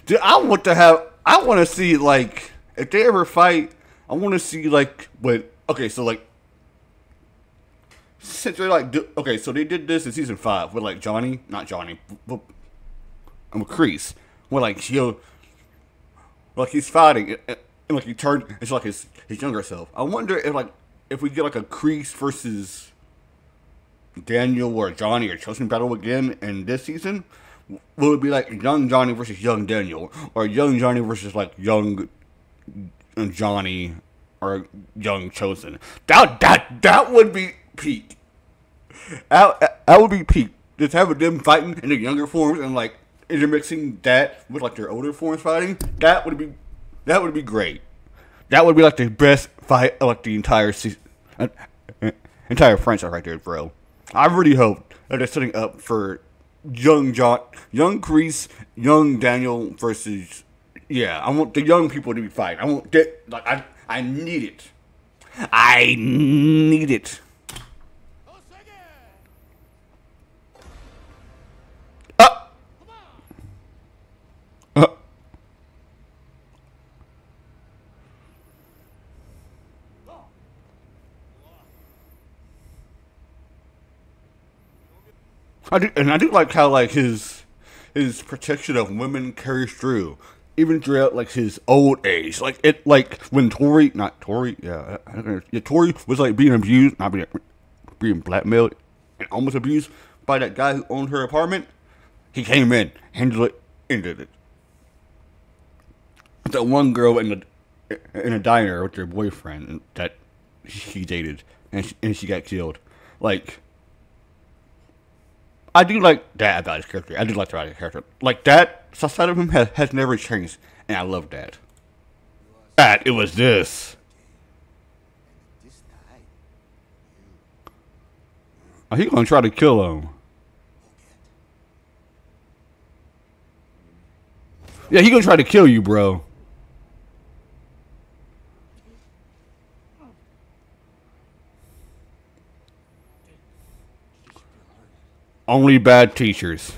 Dude, I want to see, like, if they ever fight, I want to see, like, when, okay, so, like, since they're, like, okay, so they did this in season 5 with, like, Johnny, not Johnny, but with Kreese, where, like, like, he's fighting, and like, he turned, it's like his younger self. I wonder if, like, if we get, like, a Kreese versus Daniel or Johnny or Chosen battle again in this season, will it be like young Johnny versus young Daniel, or young Johnny versus like young Johnny or young Chosen? That would be peak. That would be peak. Just having them fighting in their younger forms and like intermixing that with like their older forms fighting. That would be great. That would be like the best fight of like the entire season, entire franchise right there, bro. I really hope that they're setting up for young Kreese, young Daniel versus, yeah. I want the young people to be fighting. I want that. Like I need it. I need it. Uh, uh, I do like how like his protection of women carries through, even throughout like his old age. Like it, like when Tori was like being abused, not being blackmailed and almost abused by that guy who owned her apartment. He came in, handled it, ended it. That one girl in a diner with her boyfriend that he dated, and she got killed. Like, I do like that about his character. I do like that about his character. Like, that side of him has never changed, and I love that. It was this. Oh, he gonna try to kill him. Yeah, he gonna try to kill you, bro. Only bad teachers.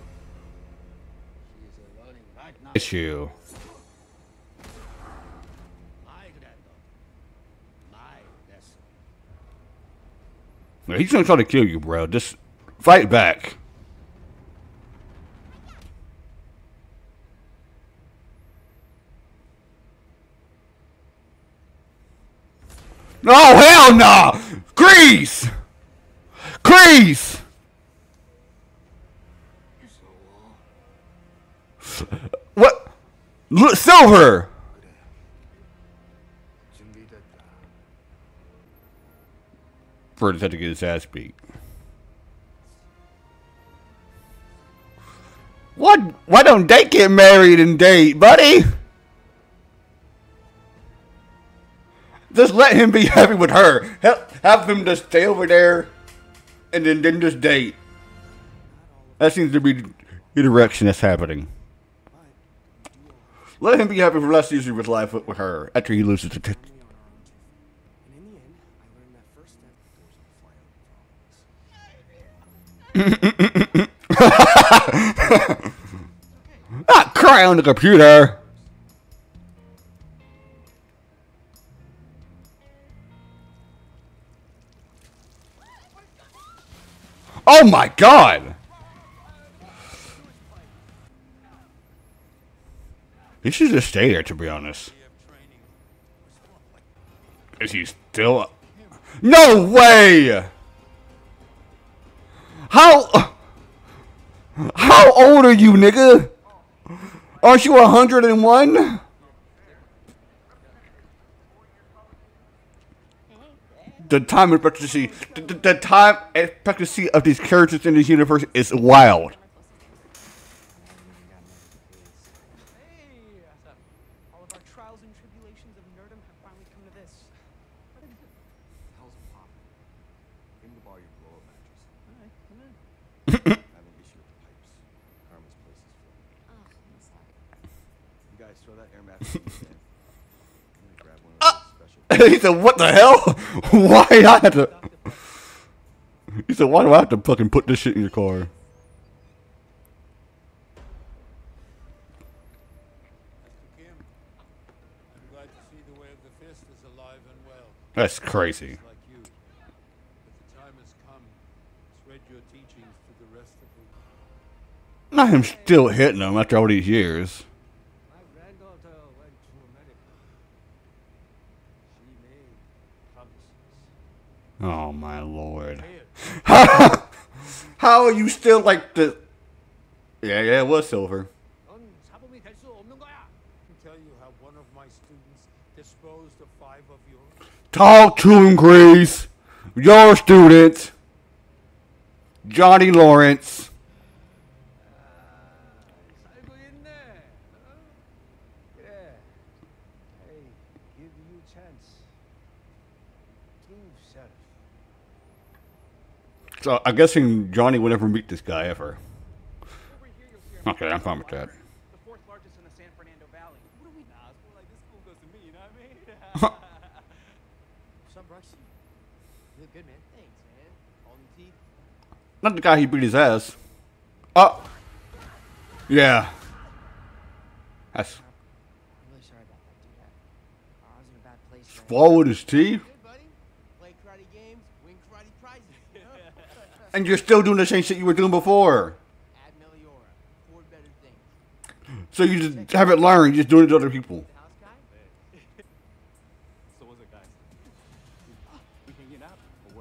Issue. Yeah, he's gonna try to kill you, bro. Just fight back. Oh hell no! Kreese! Kreese! What? Look, Silver! Further had to get his ass beat. What? Why don't they get married and date, buddy? Just let him be happy with her. Have him just stay over there and then just date. That seems to be the direction that's happening. Let him be happy for the rest of his life with her after he loses the Not cry on the computer. Oh my god! He should just stay there, to be honest. Is he still? No way! How old are you, nigga? Aren't you 101? The time expectancy, the time expectancy of these characters in this universe is wild. All of our trials and tribulations of nerdom have finally come to this. What the hell's poppin'? Came to borrow your blow-up mattress. Alright, come in. I have an issue with the pipes. Carmen's place is full. Oh, I'm sorry. You guys throw that air mattress in the sand. I'm gonna grab one of those special. He said, "What the hell? Why I have to?" He said, "Why do I have to fucking put this shit in your car?" West is alive and well. That's crazy. Just like you. But the time has come. Spread your teachings to the rest of the world. Not him still hitting him after all these years. My granddaughter went to America. She made promises. Oh my lord. Here. How are you still like the? Yeah, it was silver. 넌 사범이 될 수 없는 거야. I can tell you how one of my students disposed of 5 of yours. Talk to him, Grease. Your student, Johnny Lawrence. 살고 있네. 어? 그래. Hey, give you chance. King Sheriff. So I'm guessing Johnny would never meet this guy ever. Over here you'll see our Okay, I'm fine with that. the fourth largest in the San Fernando Valley. What do we know? It's more like this school goes to me, you know what I mean? What's up, Brooks? You look good, man. Thanks, man. All the teeth. Not the guy he beat his ass. Oh, yeah. That's I'm really sorry about that, dude. I was in a bad place. Man. swallowed his teeth, Good, buddy. Play karate games, win karate prizes. You know? and you're still doing the same shit you were doing before. Ad Meliora. 4 better things. So you just haven't learned. You're just doing it to other people. The house guy? So what's it, guys? We hanging out or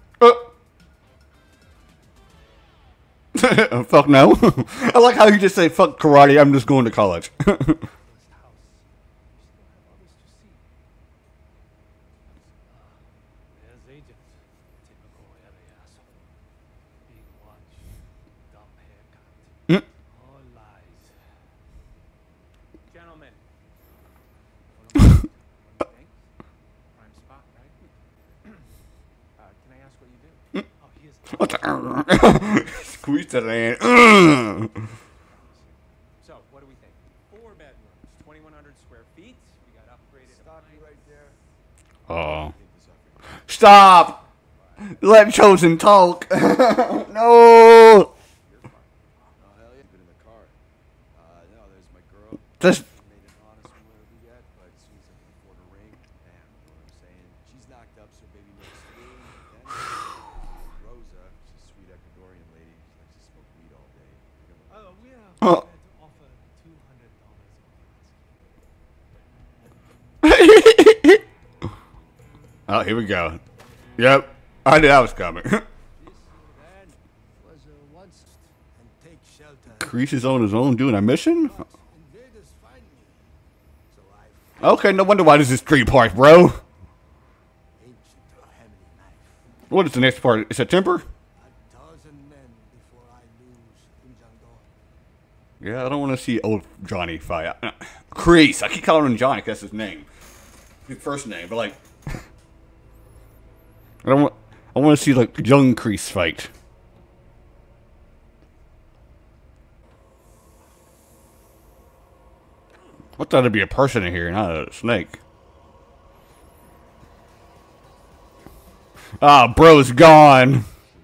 what? Fuck no. I like how you just say fuck karate. I'm just going to college. This house. You still have others to see. There's agents. Typical LA asshole. Big watch. Dumb haircut. All lies. Gentlemen. What do you think? Prime spot, right? Can I ask what you do? Oh, here's What the? Squeeze that hand. So, what do we think? 4 bedrooms, 2,100 square feet. We got upgraded. Stop you right there. Oh. Stop! Let Chosen talk. No. Oh, hell yeah. Been in the car. No, there's my girl. Just Made an honest move yet, but as soon as I can afford a ring, bam, you know what I'm saying? She's knocked up, so baby makes 3. Then Rosa, she's a sweet Ecuadorian lady. She likes to smoke weed all day. We're gonna We are Oh. prepared to offer $200 Oh, here we go. Yep. I knew that was coming. This man was once and take shelter. Crease is on his own doing a mission? But invaders find me. So I Okay, no wonder why this is 3 parts, bro. ancient Hammer knife. What is the next part? Is it September? 1,000 men before I lose Injangdo. Yeah, I don't want to see old Johnny fight. Crease. I keep calling him Johnny 'cause that's his name. His first name, but like... I want to see like young Crease fight. I thought it'd be a person in here, not a snake. Ah, bro's gone.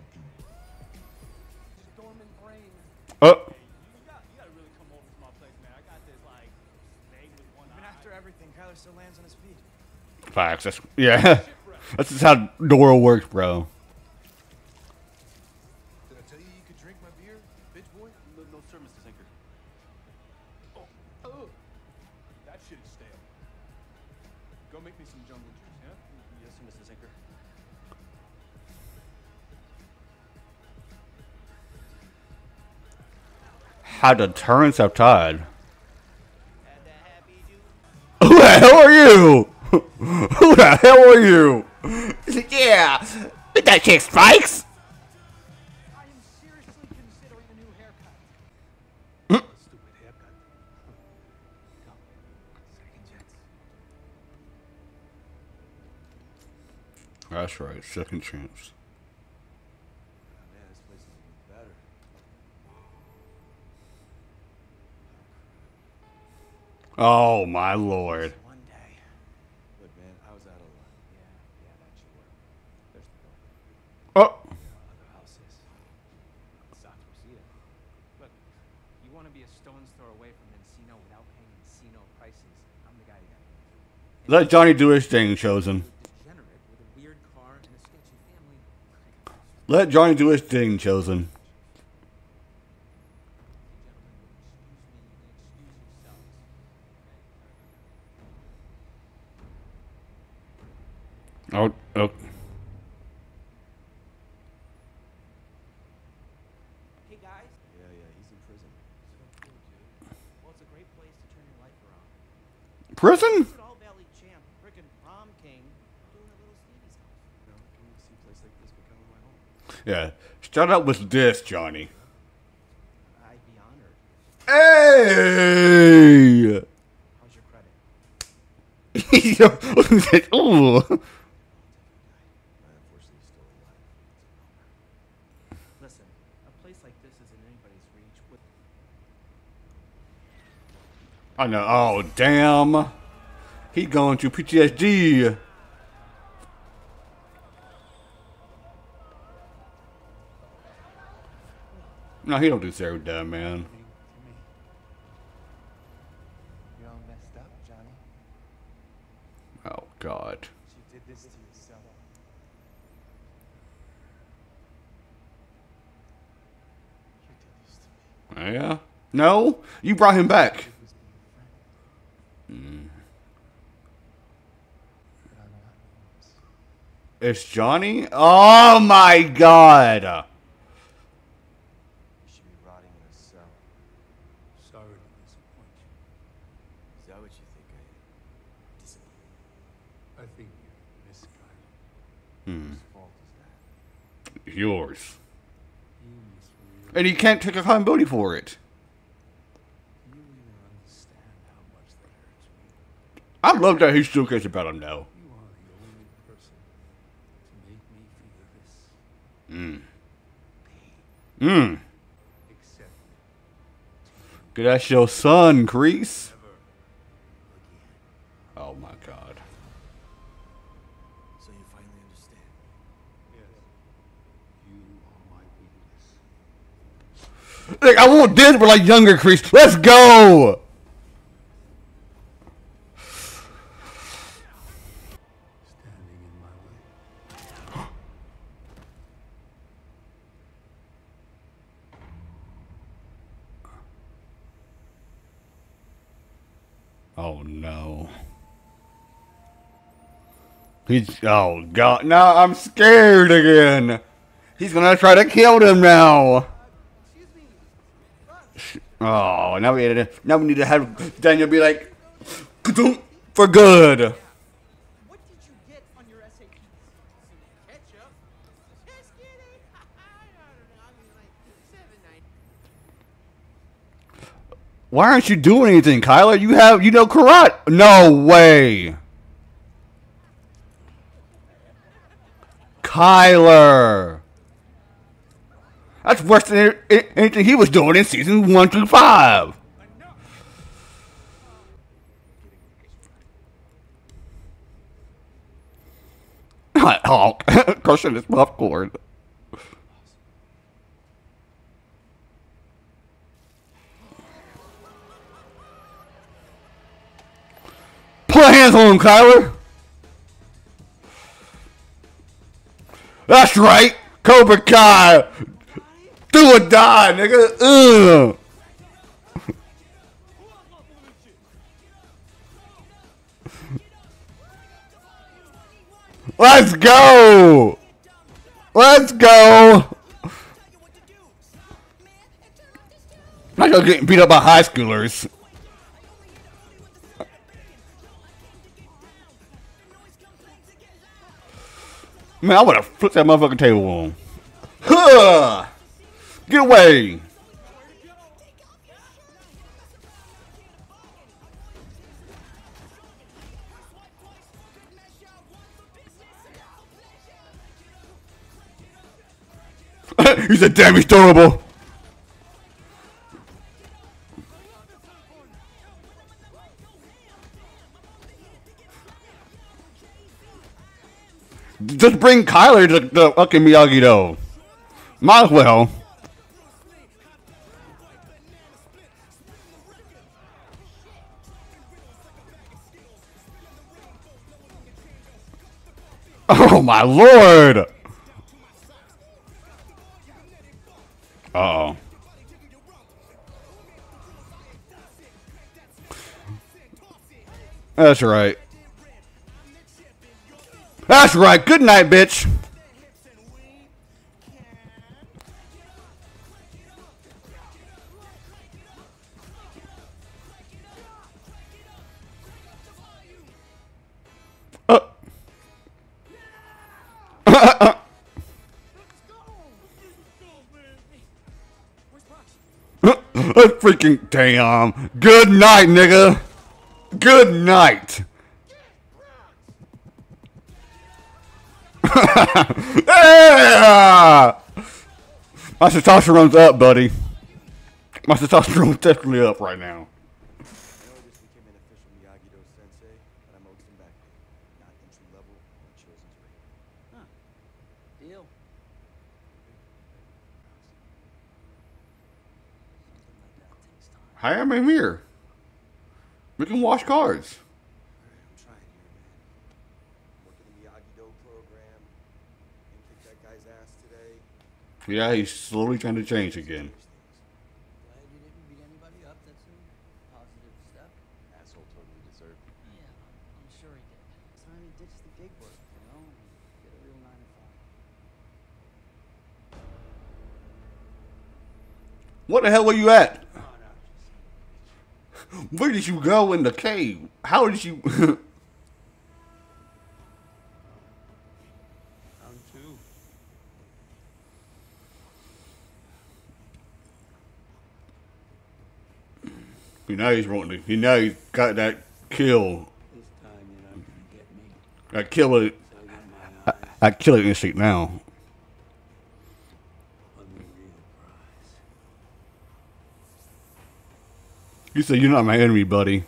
Dormant brain. Oh, You gotta really come over to my place, man. I got this, like, snake with one Even eye. after everything, Kyler still lands on his feet. facts. That's, yeah, that's just how the world works, bro. Did I tell you you could drink my beer, bitch boy? No, sir, Mr. Sinker. Oh, that shit is stale. Go make me some jungle juice, yeah? Yes, sir, Mr. Sinker. How the turns have tied. Had that happy juice. Who the hell are you? Who the hell are you? Yeah, that chick spikes. I am seriously considering a new haircut. Stupid haircut. Go. Second chance. That's right, second chance. Man, this place is even better. Oh my lord. One day. Look, man, I was out of luck. Yeah, that should work. There's the door. Oh, Other houses. South Rosita. Look, you want to be a stone's throw away from Encino without paying Encino prices. I'm the guy you got to go to. Let Johnny do his thing, Chosen. Degenerate with a weird car and a sketchy family. Let Johnny do his thing, Chosen. Oh, oh. Hey guys, Yeah, he's in prison. well, it's a great place to turn your life around. Prison? Look at All Valley champ, frickin' prom king, doing a little Stevie's house. You know, I can see a place like this becoming my home. Yeah. Start out with this, Johnny. I'd be honored. Hey! How's your credit? Ooh. I unfortunately still alive. Listen, a place like this isn't anybody's reach. With I know. Oh, damn. He going to PTSD. No, he don't deserve that, man. You're all messed up, Johnny. Oh, God. You did this to yourself. You did this to me. Yeah? No? You brought him back. It was being a friend. But I'm not yours. It's Johnny? Oh, my God. You should be rotting in a cell. Sorry to disappoint you. Is that what you think I am? Discipline. I think you're misguided. Hmm. Whose fault is that? Yours. You must realize And he can't take accountability for it. you even understand how much that hurts me. I love that he still cares about him now. You are the only person to make me feel this. Accept it. Good, that's your son, Kreese. Never again. Oh, my God. So you finally understand. Yes. You are my weakness. Like, I want this, but like younger Kreese. Let's go! Standing in my way. Oh, no. He's, oh, God. No, I'm scared again. He's gonna try to kill them now. Oh, now we need to have Daniel be like, "Ka-dunk," for good. What did you get on your SATs? Some ketchup? Just kidding. I don't know. I mean, like 790. Why aren't you doing anything, Kyler? You know karate. No way. Kyler. That's worse than anything he was doing in season 1 through 5. Oh, crushing his popcorn. Put hands on him, Kyler. That's right, Cobra Kai. Do or die, nigga. Ugh. Let's go. Let's go. I'm not gonna get beat up by high schoolers. Man, I would have flipped that motherfucking table on. Huh! Get away! He said, damn, he's durable. Just bring Kyler to the fucking Miyagi, though. Might as well. Oh my lord! Uh-oh. That's right. That's right. Good night, bitch. Freaking damn. Good night, nigga. Good night. Yeah! My testosterone's up, buddy. My testosterone's definitely up right now. I know I just became an official Miyagi-Do sensei, but I'm Oakston back then. Not entry level or chosen's rate. Huh. Deal. Something like that takes time. Hi, I'm here. We can wash cars. I'm trying here, man. Working the Miyagi-Do program. And kicked that guy's ass today. Yeah, he's slowly trying to change again. Glad you didn't beat anybody up. That's a positive step. Asshole totally deserved it. Yeah, I'm sure he did. It's time he ditched the gig work, you know, and get a real 9 to 5. What the hell were you at? Where did you go in the cave? How did you... Round two. You know he's wanting to... You know he's got that kill. This time you're not gonna get me. That killer... So I got my eye That killer instinct now. on the real prize. You said you're not my enemy, buddy.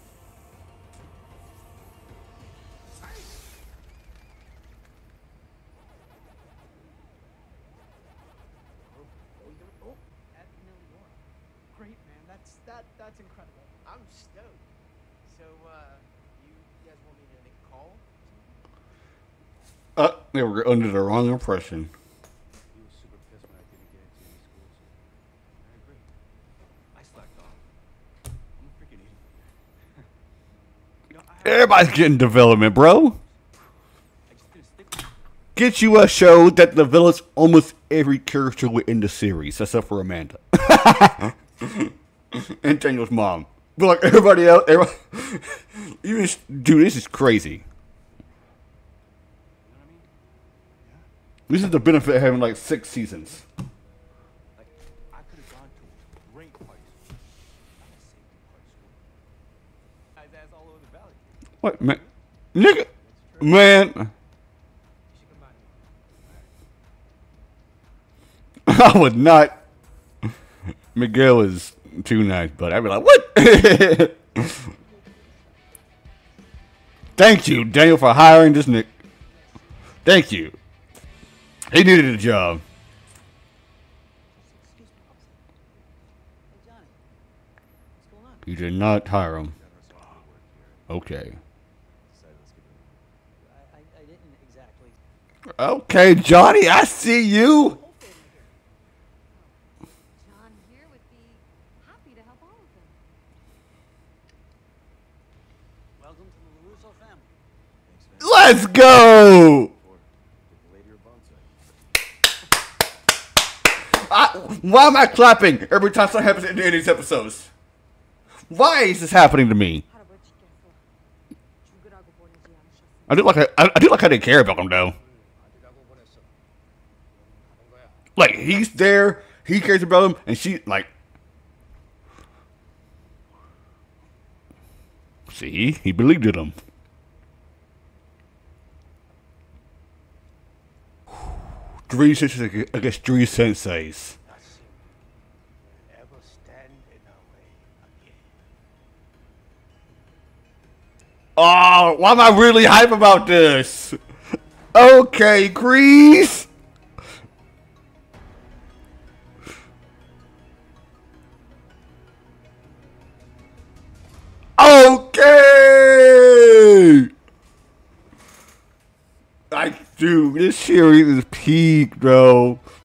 At Milliora. Great, man. That's incredible. I'm stoked. So, you guys want me to make a call? They were under the wrong impression. He was super pissed when I didn't get into any school, so I agree. I slacked off. I'm a freaking idiot. You know, Everybody's getting development, bro. I just didn't stick with it. Get you a show that develops almost every character within the series, except for Amanda. And Daniel's mom. But like everybody else, even dude, this is crazy. This is the benefit of having like 6 seasons. Like, I could have gone to a great party school. Not a safety party school. Guys' ass all over the valley. What, man? Nigga, man. You should come by tomorrow. I would not. Miguel is too nice, but I'd be like, what? Thank you, Daniel, for hiring this Nick. Thank you. He needed a job. Excuse me, officer. Hey, Johnny. What's going on? You did not hire him. Okay. Decided let's give it a I didn't exactly. Okay, Johnny, I see you. John here would be happy to help all of them. Welcome to the LaRusso family. Thanks, man. Let's go. Or give the lady her bonsai. Why am I clapping every time something happens in these episodes? Why is this happening to me? I do like I do like I didn't care about him though. Like he's there, he cares about him, and she like. See, he believed in him. Three senseis against 3 senseis. Nothing will ever stand in our way again. Oh, why am I really hype about this? Okay, Grease. Okay. Dude, this series is peak, bro.